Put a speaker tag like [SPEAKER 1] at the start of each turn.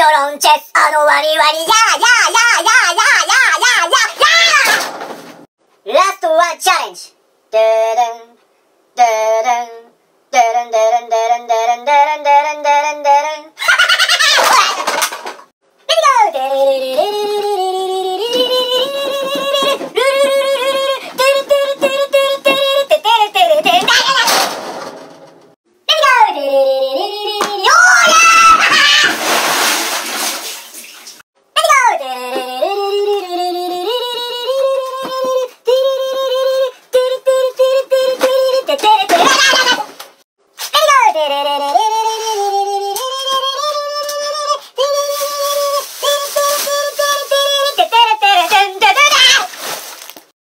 [SPEAKER 1] ョロンチェス、あのワニワニ、やーやーやーやーやーやーやーやーやー。ラストワンチャレンジ。デレン、デレン、デレンデレンデレンデレンデレンデレンデレンデレン。